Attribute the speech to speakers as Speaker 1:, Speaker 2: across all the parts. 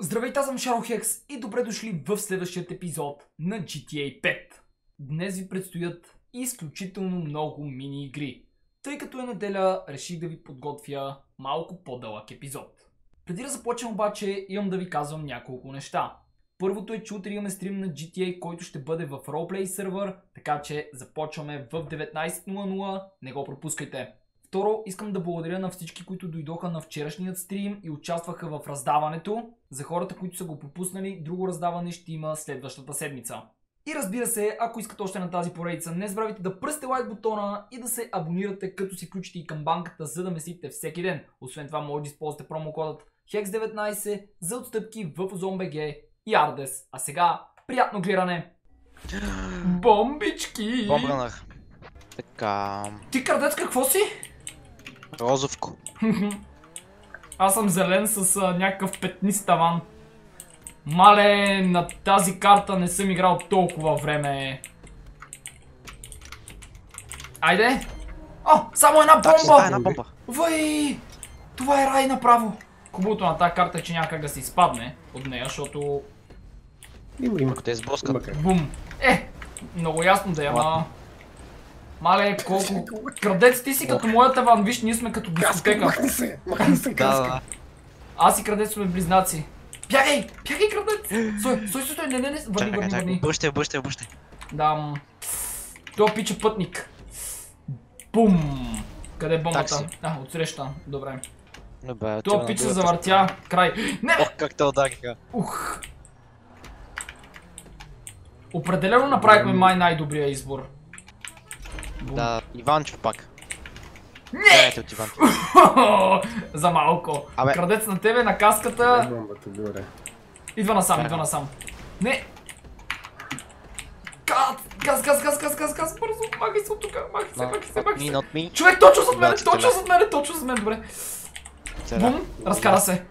Speaker 1: Здравейте, аз съм Шарлхекс и добре дошли в следващият епизод на GTA 5. Днес ви предстоят изключително много мини игри. Тъй като е неделя, реших да ви подготвя малко по-дълъг епизод. Преди да започнем обаче, имам да ви казвам няколко неща. Първото е, че утре имаме стрим на GTA, който ще бъде в ролплей сервер, така че започваме в 19:00, не го пропускайте. Второ, искам да благодаря на всички, които дойдоха на вчерашният стрим и участваха в раздаването. За хората, които са го пропуснали, друго раздаване ще има следващата седмица. И разбира се, ако искате още на тази поредица, не забравяйте да пръсте лайк бутона и да се абонирате, като си включите и камбанката, за да месите всеки ден. Освен това, може да използвате промокодът HEX19 за отстъпки в OZONBG и Ардес. А сега, приятно гледане! Бомбички!
Speaker 2: Бомбранах. Така...
Speaker 1: Ти, крадец, какво си?
Speaker 2: Розовко.
Speaker 1: Аз съм зелен с някакъв петнист таван. Мале, на тази карта не съм играл толкова време. Айде! О, само една бомба!
Speaker 2: Една бомба.
Speaker 1: Въй! Това е рай направо. Хубавото на тази карта е, че няма как да се изпадне от нея, защото...
Speaker 3: Има.
Speaker 2: Ако те сблъскат.
Speaker 1: Бум! Много ясно да е, ама... Мале, колко... Крадец, ти си като моя таван, виж, ние сме като дискотека.
Speaker 3: Махни се,
Speaker 2: Да.
Speaker 1: Аз и крадец сме близнаци. Бягай! Бягай, крадец! Стой, не, върни.
Speaker 2: Бъщай.
Speaker 1: Дам... Това пича пътник. Бум! Къде е бомбата?
Speaker 2: Такси.
Speaker 1: Отсреща. Добре.
Speaker 2: Добре,
Speaker 1: Това пича се завъртя. Край. Не!
Speaker 2: Ох, как те удариха.
Speaker 1: Ух! Определено направихме май най-добрия избор. Бум.
Speaker 2: Да, Иванчо пак.
Speaker 1: Не!
Speaker 2: От Иванчо.
Speaker 1: За малко.
Speaker 2: Абе.
Speaker 1: Крадец на тебе, на каската.
Speaker 3: Бомбата горе.
Speaker 1: Идва насам. Не! Газ! Бързо! Махай се от тука! Махай се!
Speaker 2: Not me.
Speaker 1: Човек, точно зад мен, добре.
Speaker 2: Сега.
Speaker 1: Бум! Разкара се.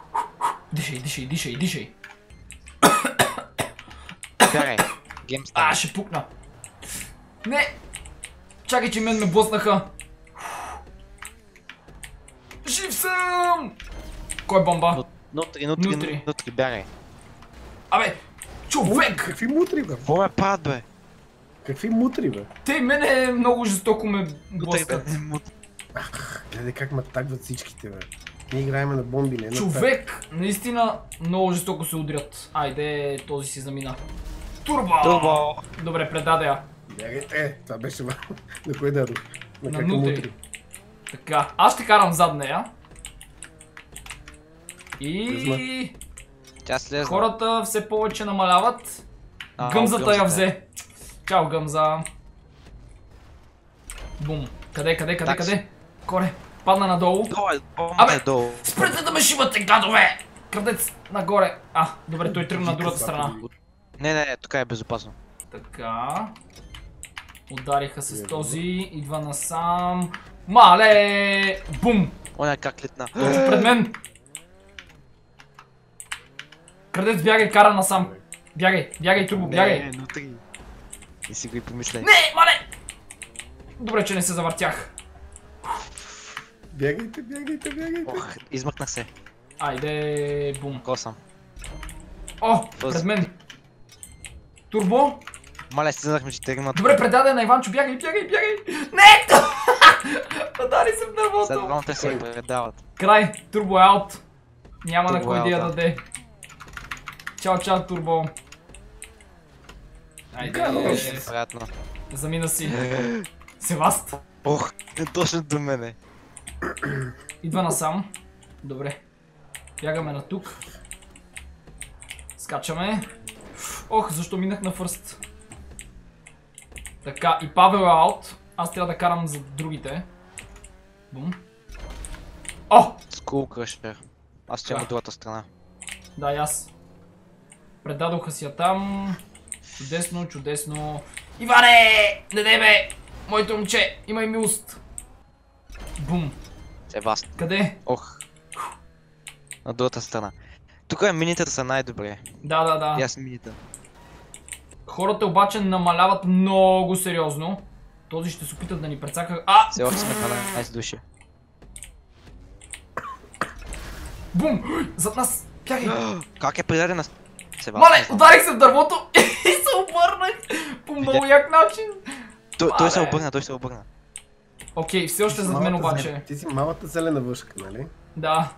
Speaker 1: Дишай.
Speaker 2: Карай. Геймстар.
Speaker 1: Ще пукна. Не! Чакай, че мен ме блъснаха. Жив съм! Кой е бомба?
Speaker 2: Нутри, бягай.
Speaker 1: Абе! Човек!
Speaker 3: Какви мутри, бе?
Speaker 2: Какво ме правят, бе?
Speaker 3: Какви мутри, бе?
Speaker 1: Те мене много жестоко ме блъскат.
Speaker 3: Гледай как ме тагват всичките, бе. Ние играем на бомби, не на
Speaker 1: Човек! Наистина много жестоко се удрят. Айде, този си замина. Турбо! Добре, предаде я.
Speaker 3: Бягайте! Това беше на кой дадох?
Speaker 1: На
Speaker 3: какви
Speaker 1: внутри.
Speaker 3: мутри?
Speaker 1: Така, аз ще карам зад нея. И...
Speaker 2: Тя слезна.
Speaker 1: хората все повече намаляват.
Speaker 2: А,
Speaker 1: Гъмзата я
Speaker 2: гъмзата.
Speaker 1: взе. Чао, Гъмза. Бум. Къде? Коре, падна надолу.
Speaker 2: Бомба е долу.
Speaker 1: Спрете да ме шибате, гадове! Крадец, нагоре. Добре, той тръгна на другата страна.
Speaker 2: Не, тук е безопасно.
Speaker 1: Така. Удариха с този. Идва насам. Мале! Бум!
Speaker 2: Оня как летна.
Speaker 1: Точно пред мен. Крадец, бягай, кара насам. Бягай, Турбо, бягай.
Speaker 2: Не, нутри. Не си го и помисляй.
Speaker 1: Не, мале! Добре, че не се завъртях.
Speaker 3: Бягайте!
Speaker 2: Ох, измъкнах се.
Speaker 1: Айде, бум.
Speaker 2: Косъм.
Speaker 1: О, пред мен. Турбо.
Speaker 2: Маля, стизнахме 4 мата.
Speaker 1: Добре, предаде на Иванчо, бягай. Не! Удари се в
Speaker 2: След
Speaker 1: дървото.
Speaker 2: двамата се предават.
Speaker 1: Край, Турбо е аут. Няма на
Speaker 2: Турбо
Speaker 1: кой
Speaker 2: е
Speaker 1: да я
Speaker 2: аут,
Speaker 1: даде. Чао, Турбо. Айде,
Speaker 2: Приятно.
Speaker 1: замина си. Севаст.
Speaker 2: Ох, точно до мене.
Speaker 1: Идва насам. Добре. Бягаме на тук. Скачаме. Ох, защо минах на фърст? Така, и Павел е аут. Аз трябва да карам за другите. Бум. О!
Speaker 2: Скул кръшер. Аз ще от другата страна.
Speaker 1: Да, и аз. Предадоха си я там. Чудесно. Иване! Не дай бе! Моето момче, имай милост. Бум.
Speaker 2: Севаст.
Speaker 1: Къде?
Speaker 2: Ох. На другата страна. Тук е мините са най-добре.
Speaker 1: Да.
Speaker 2: И аз мините.
Speaker 1: Хората обаче намаляват много сериозно. Този ще се опитат да ни прецака.
Speaker 2: Все още сме 12 души.
Speaker 1: Бум! Зад нас! Бягай!
Speaker 2: Как е предадена Себа?
Speaker 1: Мале, ударих се в дървото и се обърнах по много як начин.
Speaker 2: Той се обърна, той се обърна.
Speaker 1: Окей, все още зад мен обаче.
Speaker 3: Ти си малата зелена въшка, нали?
Speaker 1: Да.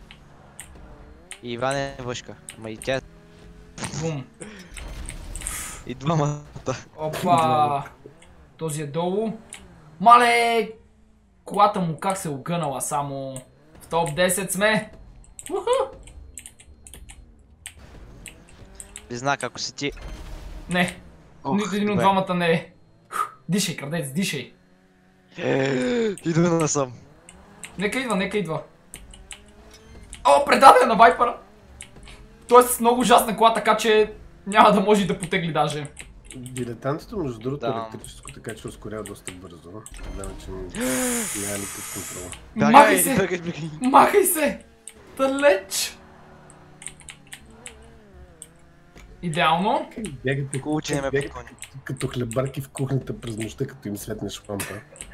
Speaker 2: И Иван е въшка. Ма и тя...
Speaker 1: Бум.
Speaker 2: И двамата.
Speaker 1: Опа. Този е долу. Мале! Колата му как се огънала само. В топ 10 сме. Уху!
Speaker 2: Не знак, ако си ти...
Speaker 1: Не. Нито един от двамата не е. Дишай, крадец, дишай.
Speaker 2: Идва насам.
Speaker 1: Нека идва, нека идва. О, предаден на Вайпъра. Той е с много ужасна кола, така че няма да може да потегли даже.
Speaker 3: Дилетантството, между другото,
Speaker 2: Да.
Speaker 3: електрическо, така че ускорява доста бързо. Гледам, че няма никакъв контрол.
Speaker 1: Махай се! Махай се! Далеч! Идеално.
Speaker 3: Бягате
Speaker 2: Хубаво, че не ме
Speaker 3: бягате
Speaker 2: покони.
Speaker 3: като хлебарки в кухнята през нощта, като им светнеш лампа.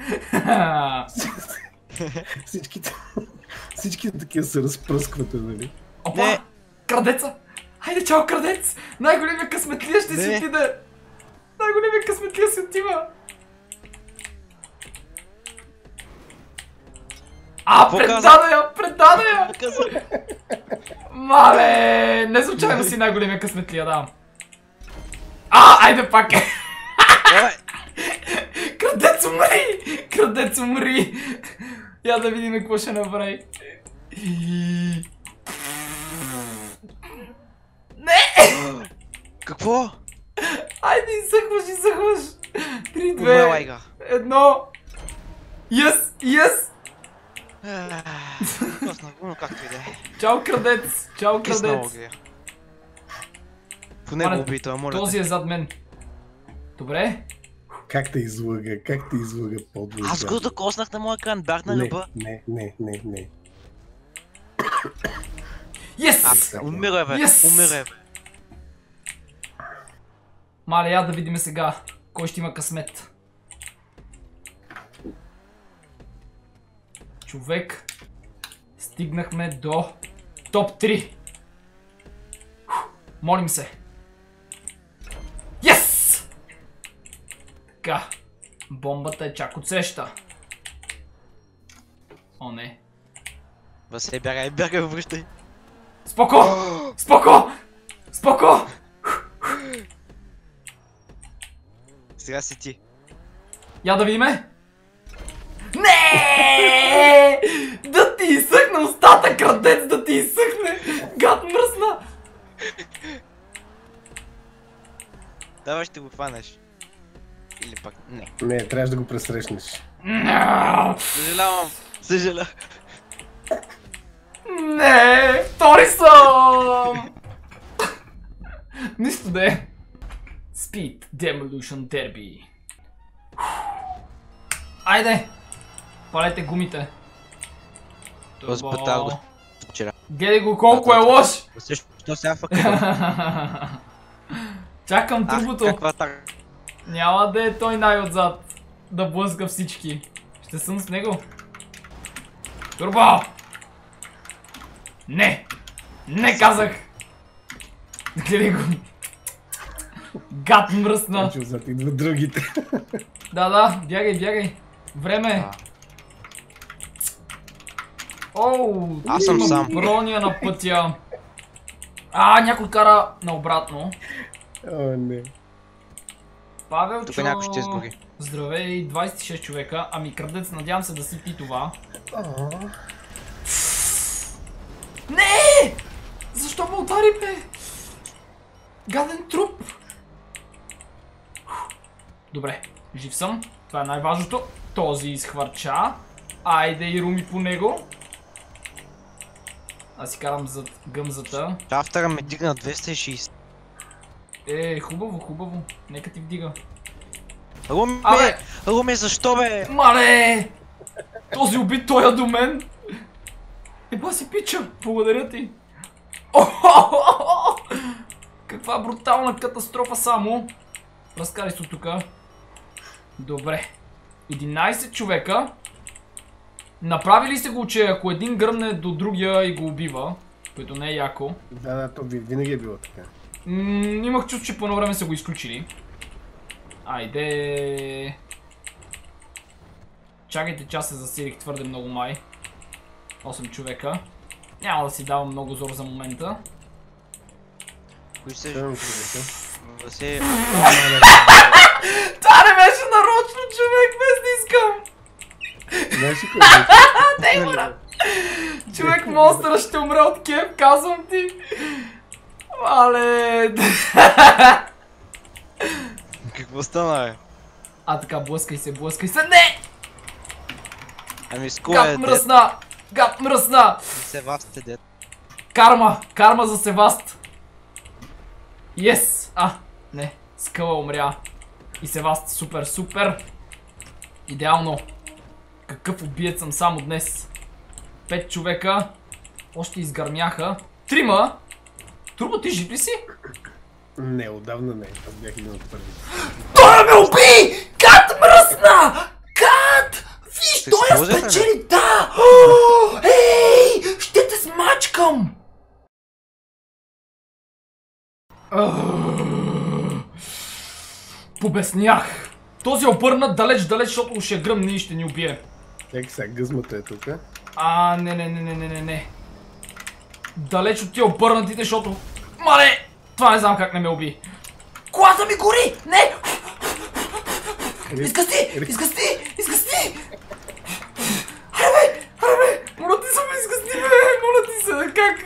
Speaker 3: Всички такива се разпръсквате, нали?
Speaker 1: Опа!
Speaker 2: Не.
Speaker 1: Крадеца! Хайде, чао, крадец! Най-големия късметлия ще си
Speaker 2: Не.
Speaker 1: отиде! Най-големия късметлия си отива!
Speaker 2: Какво
Speaker 1: Предаде я! Предаде я! Мале! Не случайно си най-големия късметлия, да. Айде пак!
Speaker 2: Давай!
Speaker 1: Крадец умри! Крадец умри! Я да видим какво ще направи. Не!
Speaker 2: Какво?
Speaker 1: Айде, изсъхваш! 3,
Speaker 2: Умре
Speaker 1: 2,
Speaker 2: лайга.
Speaker 1: 1. Yes!
Speaker 2: Коснах го, но както и да е.
Speaker 1: Чао, крадец! Чао,
Speaker 2: Киснало
Speaker 1: крадец!
Speaker 2: ги е. Поне го убий, това моля
Speaker 1: Този
Speaker 2: те.
Speaker 1: е зад мен. Добре?
Speaker 3: Как те излъга подлъга.
Speaker 2: Аз го докоснах на моя екран, бях на
Speaker 3: Не,
Speaker 2: люба.
Speaker 3: не.
Speaker 1: Yes!
Speaker 2: Умира бе,
Speaker 1: Yes!
Speaker 2: умира бе.
Speaker 1: Мале, я да видим сега. Кой ще има късмет? Човек. Стигнахме до топ 3. Молим се. Yes! Така. Бомбата е чак отсреща. О, не.
Speaker 2: Васе, бягай, връщай.
Speaker 1: Споко!
Speaker 2: Сега си ти.
Speaker 1: Я да видиме. Не! Да ти изсъхне устата, крадец, да ти изсъхне! Гад мръсна!
Speaker 2: Давай ще го хванеш. Или пак не.
Speaker 3: Не, трябваше да го пресрещнеш.
Speaker 2: Съжалявам.
Speaker 1: Не! Втори съм! Нищо да е. Speed Demolition Derby. Айде! Палете гумите.
Speaker 2: Този път тази го вчера.
Speaker 1: Гледай го колко е лош!
Speaker 2: Що сега факъл?
Speaker 1: Чакам турбото.
Speaker 2: Каква така?
Speaker 1: Няма да е той най-отзад. Да блъска всички. Ще съм с него. Турбо! Не! Не казах! Гледай го. Гад мръсна.
Speaker 3: Значи отзад идват другите.
Speaker 1: Да, бягай. Време е. Оу,
Speaker 2: Аз съм
Speaker 1: има
Speaker 2: сам.
Speaker 1: броня на пътя. някой кара наобратно.
Speaker 3: О, не.
Speaker 1: Павелчо...
Speaker 2: Тук някой ще изгори.
Speaker 1: Здравей, 26 човека. Ами крадец, надявам се да си ти това. Не! Защо ме удари, бе? Гаден труп! Добре, жив съм. Това е най-важното. Този изхвърча. Айде и руми по него. Аз си карам зад гъмзата.
Speaker 2: Автора ме дигна 260.
Speaker 1: Хубаво. Нека ти вдига.
Speaker 2: Руми, защо бе?
Speaker 1: Мале! Този убит той е до мен. Еба си пича, благодаря ти. Каква брутална катастрофа само. Разкарай се от тука. Добре. 11 човека. Направили сте го, че ако един гръмне до другия и го убива, Което не е яко.
Speaker 3: Да, то винаги е било така.
Speaker 1: Имах чувство, че по едно време са го изключили. Айде. Чакайте, че аз се засилих твърде много май. 8 човека. Няма да си давам много зор за момента.
Speaker 2: Кои се...
Speaker 3: 7 човека.
Speaker 2: Да се...
Speaker 1: Това не беше нарочно, човек, без да искам!
Speaker 3: Знаеш ли кой е?
Speaker 1: Дай мора! Човек, монстъра ще умре от кеп, казвам ти! Мале!
Speaker 2: Какво стана, бе?
Speaker 1: А така, блъскай се, не!
Speaker 2: Ами с кой е
Speaker 1: Гад мръсна! Гад мръсна!
Speaker 2: се вас сте дет?
Speaker 1: Карма за Севаст! Yes! Не, Скъла умря. И Севаст, супер! Идеално! Какъв убиец съм само днес. 5 човека. Още изгърмяха. 3! Турбо, ти жив ли си?
Speaker 3: Не, отдавна не. Аз бях един от първите.
Speaker 1: Той ме уби! Гад мръсна! Гад! Виж, той я спечели! Да! Ей! Ще те смачкам! Побеснях! Този обърна далеч, защото ще гръмне и ще ни убие.
Speaker 3: Чакай сега, гъзмата е тук.
Speaker 1: Не. Далеч от тия обърнатите, защото... Мале! Това не знам как не ме уби. Колата ми гори! Не! Изгъсти! Аре бе! Моля ти се ме изгъсти, бе! Моля ти се! Как?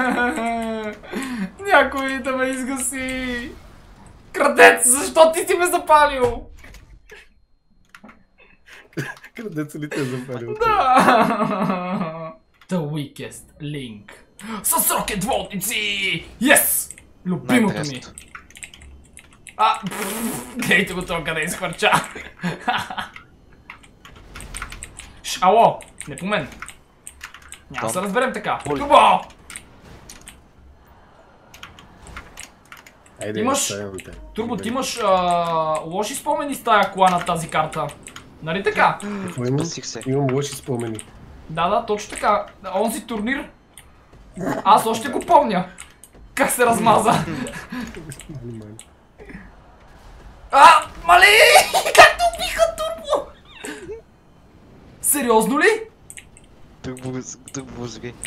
Speaker 1: Някой да ме изгаси! Крадец! Защо ти си ме запалил?
Speaker 3: Крадеца ли те е запалил?
Speaker 1: Да! The weakest link. С рокет волтници! Yes! Любимото ми! Гледайте го това къде изхвърча! Ало! Не по мен! Няма да се разберем така! Турбо!
Speaker 3: Айде,
Speaker 1: Имаш... Турбо, ти имаш лоши спомени с тая кола на тази карта. Нали така?
Speaker 2: Спасих се.
Speaker 3: Имам лоши спомени.
Speaker 1: Да, точно така. Онзи турнир. Аз още го помня. Как се размаза. Мале! Как те убиха, Турбо? Сериозно ли?
Speaker 2: Тук зги.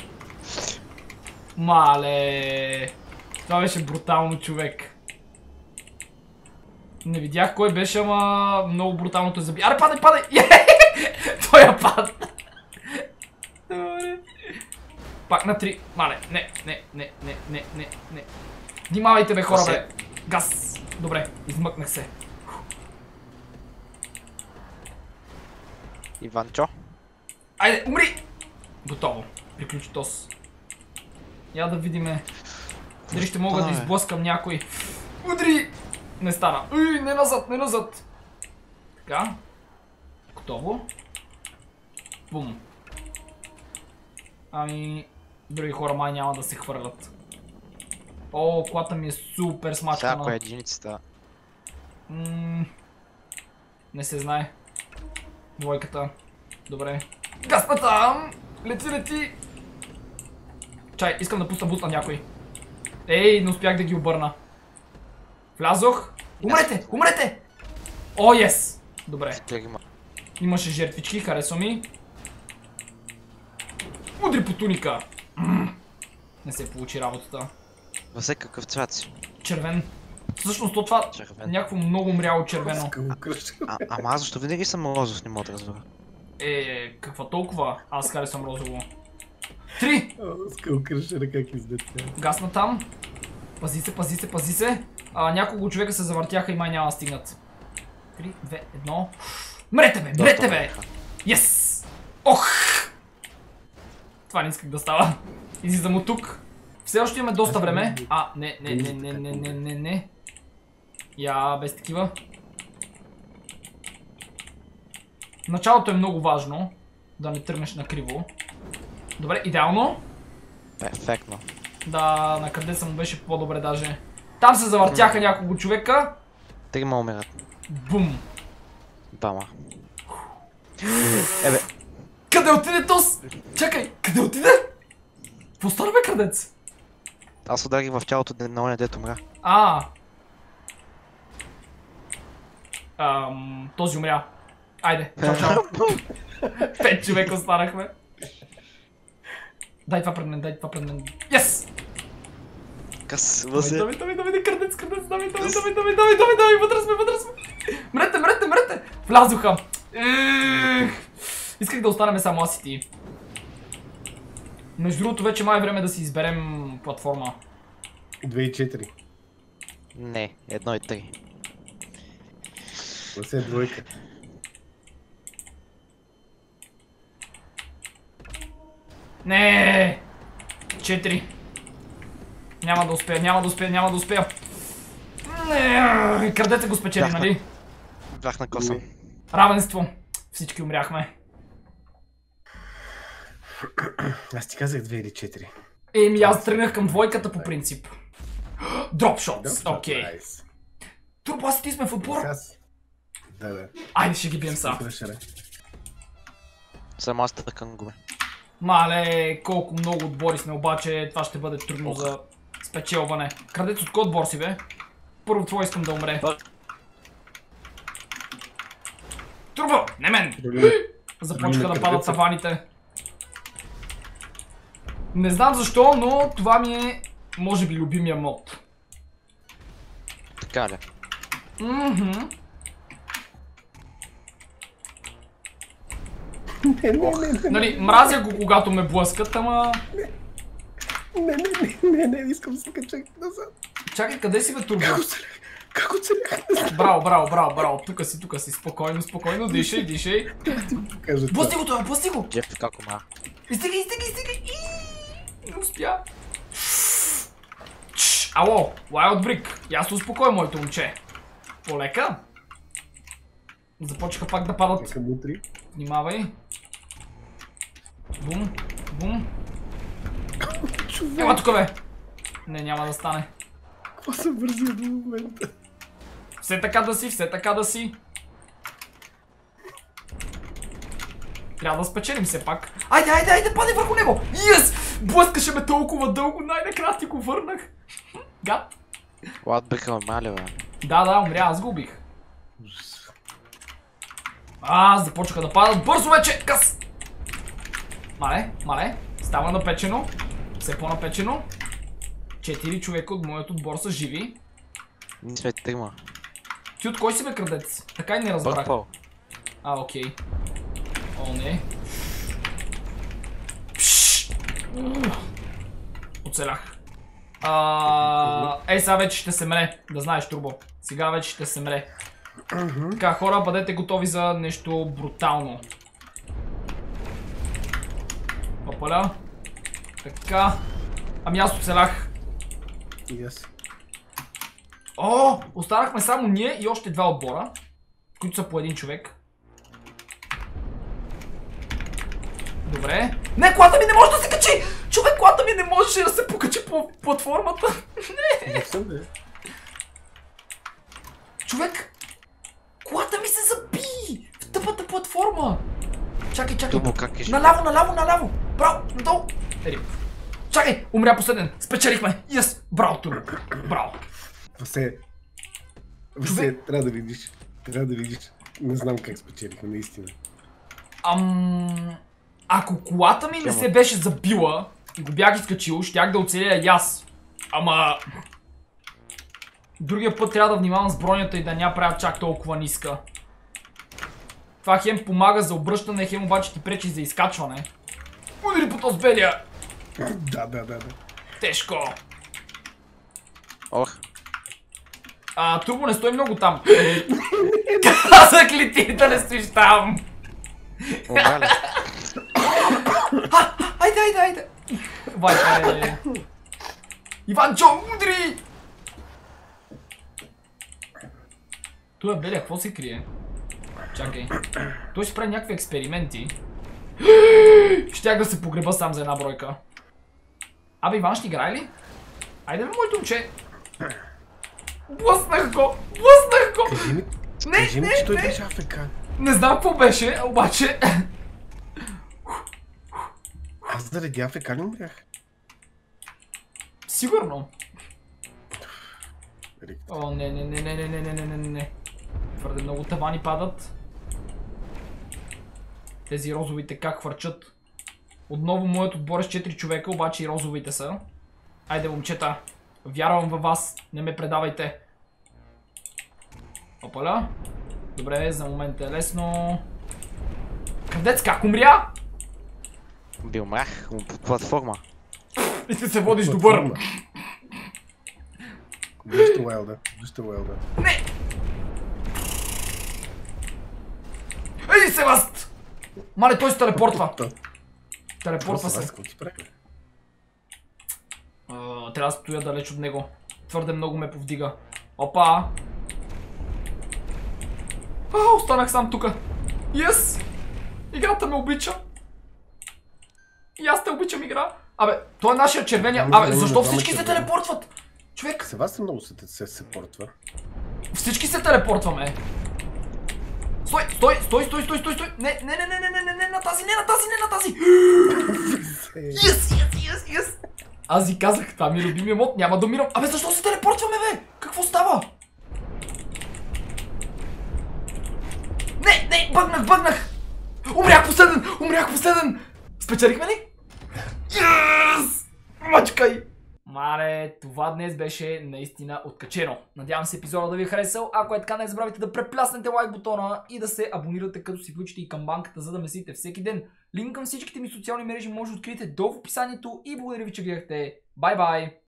Speaker 1: Мале! Това беше брутално, човек. Не видях кой беше, ама много брутално те заби. Аре, падай! Той я падна. Пак на 3. Мале, не. Внимавайте, бе, хора, бе. Газ. Добре, измъкнах се.
Speaker 2: Иванчо?
Speaker 1: Айде, умри! Готово. Приключи тос. Я да видиме. Дали ще мога да изблъскам някой. Удри! Не стана. Не назад. Така. Готово. Бум. Ами... Други хора май няма да се хвърлят. О, колата ми е супер смачкана.
Speaker 2: Всяко е единицата.
Speaker 1: Не се знае. Двойката. Добре. Гасна там! Лети! Чай, искам да пусна буст на някой. Ей, не успях да ги обърна. Влязох. Умрете! О, ес! Добре. Имаше жертвички, харесва ми. Удри по туника. Не се получи работата.
Speaker 2: Във какъв цвят си?
Speaker 1: Червен. Всъщност това някакво много мряло червено.
Speaker 2: Ама аз защо винаги съм розов, не мога да разбера.
Speaker 1: Каква толкова? Аз харесвам розово. 3!
Speaker 3: Скълкръщера как издете.
Speaker 1: Гасна там. Пази се. Няколко човека се завъртяха и май няма да стигнат. 3, 2, 1. Мрете бе! Yes! Ох! Това не исках да става. Излизам от тук. Все още имаме доста време. Не. Я без такива. Началото е много важно. Да не тръгнеш накриво. Добре, идеално.
Speaker 2: Перфектно.
Speaker 1: Да, на къде съм беше по-добре даже. Там се завъртяха няколко човека.
Speaker 2: 3 умират.
Speaker 1: Бум.
Speaker 2: Бама.
Speaker 1: Къде отиде Тос? Чакай, къде отиде? Какво стана, бе, крадец?
Speaker 2: Аз ударих в тялото на оня, дето мря.
Speaker 1: Този умря. Айде, чао. 5 човека останахме. Дай това пред мен, Yes!
Speaker 2: Къс, възе.
Speaker 1: Давай, крадец, давай, вътре сме. Мрете! Влязоха. Исках да останем само аз и ти. Между другото, вече май е време да си изберем платформа.
Speaker 3: 2 и 4.
Speaker 2: Не, 1 и 3.
Speaker 3: Това е двойка.
Speaker 1: Не! 4. Няма да успея. Не, крадеца го спечели, нали?
Speaker 2: Бях на косъм.
Speaker 1: Равенство. Всички умряхме.
Speaker 3: Аз ти казах 2 или 4.
Speaker 1: Еми, аз тръгнах към двойката по принцип. Дропшотс, окей. Турбо, аз и ти сме в отбор.
Speaker 3: Да.
Speaker 1: Айде, ще ги бием са.
Speaker 2: Само аз търкам гуме.
Speaker 1: Мале, колко много отбори сме, обаче това ще бъде трудно за спечелване. Крадец, от кой отбор си, бе? Първо твой искам да умре. Турбо, не мен! Започнаха да падат таваните. Не знам защо, но това ми е, може би, любимия мод.
Speaker 2: Така ли?
Speaker 1: Нали, мразя го, когато ме блъскат, ама...
Speaker 3: Не, искам да се кача назад.
Speaker 1: Чакай, къде си, бе, Турбо?
Speaker 3: Как оцелях?
Speaker 1: Браво, тук си, спокойно, дишай. Блъсти го!
Speaker 2: Джеф, как умра?
Speaker 1: Стигай! Не успя. Ало, Wild Brick, я се успокой, моето момче. Полека. Започнаха пак да падат. Внимавай. Бум. Ела тук, бе. Не, няма да стане.
Speaker 3: Какво се бързи до момента?
Speaker 1: Все така да си. Трябва да спечелим все пак. Айде, падай върху него! Yes! Блъскаше ме толкова дълго, най-накрая ти го върнах. Гад.
Speaker 2: Лад биха умрали, бе.
Speaker 1: Да, умря, аз го убих. Започнаха да падат. Бързо вече! Къс! Мале. Става напечено. Все по-напечено. 4 човека от моят отбор са живи.
Speaker 2: Ние сме 3.
Speaker 1: Ти от кой си, бе, крадец? Така и не разбрах.
Speaker 2: Пърпъл.
Speaker 1: Окей. О, не. Оцелях. Сега вече ще се мре. Да знаеш, Турбо. Сега вече ще се мре. Така, хора, бъдете готови за нещо брутално. Опаля. Така. Ами аз оцелях. Останахме само ние и още 2 отбора, които са по 1 човек. Добре. Не, колата ми не може да се качи! Човек, колата ми не можеше да се покачи по платформата. Не! Човек! Колата ми се заби! В тъпата платформа! Чакай. Наляво! Браво! Надолу! Чакай! Умря последен! Спечелихме! Yes! Браво, Турбо! Браво!
Speaker 3: Васе, трябва да видиш. Не знам как спечелихме, наистина.
Speaker 1: Ако колата ми не се беше забила и го бях изкачил, щях да оцеля и аз. Ама... Другия път трябва да внимавам с бронята и да ня правя чак толкова ниска. Това хем помага за обръщане, хем обаче ти пречи за изкачване. Удари по този белия!
Speaker 3: Да.
Speaker 1: Тежко!
Speaker 2: Ох.
Speaker 1: Турбо, не стой много там. Казах ли ти да не стоиш там?
Speaker 2: Умрали.
Speaker 1: Айде! Вайде! Иванчо, удари! Той е белия, какво се крие? Чакай. Той ще прави някакви експерименти. Щях да се погреба сам за една бройка. Абе, Иван ще играе ли? Айде бе, моето момче. Блъснах го!
Speaker 3: Кажи ми, че той беше АФК.
Speaker 1: Не знам какво беше, обаче...
Speaker 3: Аз заради АФК ли умрях?
Speaker 1: Сигурно.
Speaker 3: Рик.
Speaker 1: О, не. Твърде много тавани падат. Тези розовите как хвърчат. Отново моят отбор е с 4 човека, обаче и розовите са. Айде, момчета. Вярвам във вас. Не ме предавайте. Опаля. Добре, за момента е лесно. Крадец как умря?
Speaker 2: Би умрях под платформа.
Speaker 1: И ти се водиш добър.
Speaker 3: Вижте Уелда.
Speaker 1: Не! Ей, Севаст! Мале, той се телепортва. Телепортва се. Трябва да стоя далеч от него. Твърде много ме повдига. Опа! Останах сам тука. Yes! Играта ме обича. И аз те обичам игра. Абе, той е нашия червения. Абе, защо всички се телепортват? Човек.
Speaker 3: Севастия много се портва.
Speaker 1: Всички се телепортваме. Стой! Не на тази. Yes! Аз ви казах, това ми е любимия мод, няма да умирам. Абе, защо се телепортваме, бе? Какво става? Не, бъгнах! Умрях последен! Спечелихме ли? Yes! Мачкай! Мале, това днес беше наистина откачено. Надявам се епизода да ви е харесал. Ако е така, не забравяйте да препляснете лайк бутона и да се абонирате, като си включите и камбанката, за да месите всеки ден. Линк към всичките ми социални мрежи може да откриете долу в описанието и благодаря ви, че гледахте. Бай-бай!